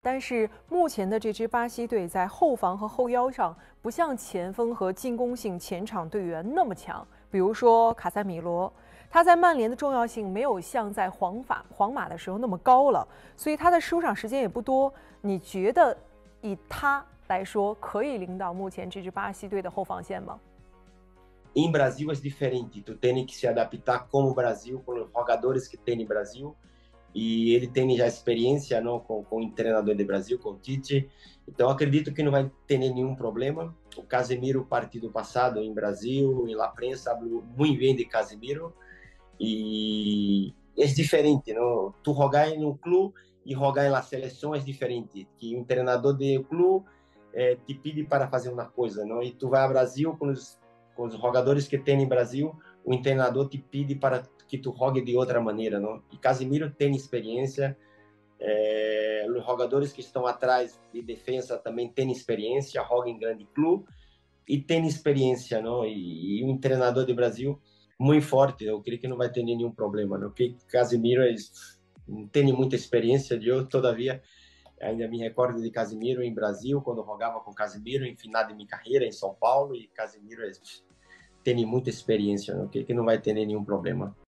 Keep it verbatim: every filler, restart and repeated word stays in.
但是目前的这支巴西队在后防和后腰上不像前锋和进攻性前场队员那么强。比如说卡塞米罗，他在曼联的重要性没有像在皇马皇马的时候那么高了，所以他的出场时间也不多。你觉得以他来说，可以领导目前这支巴西队的后防线吗 ？Em Brasil é diferente, tu tem que se adaptar como o Brasil, com os jogadores que tem no Brasil. E ele tem já experiência não, com, com o treinador do Brasil, com o Tite. Então, acredito que não vai ter nenhum problema. O Casemiro, partido passado em Brasil, e a prensa falou muito bem de Casemiro. E é diferente, não? Tu jogar no clube e jogar na seleção é diferente. Que um treinador do clube eh, te pede para fazer uma coisa, não? E tu vai ao Brasil com os, com os jogadores que tem no Brasil, o treinador te pede para que tu jogue de outra maneira, não? E Casemiro tem experiência, é, os jogadores que estão atrás de defesa também têm experiência, jogam em grande clube e tem experiência, não? E, e um treinador do Brasil muito forte, eu creio que não vai ter nenhum problema, não? Porque Casemiro é, tem muita experiência, eu todavia ainda me recordo de Casemiro em Brasil, quando jogava com Casemiro em final de minha carreira em São Paulo, e Casemiro é, tem muita experiência, não? Que, que não vai ter nenhum problema.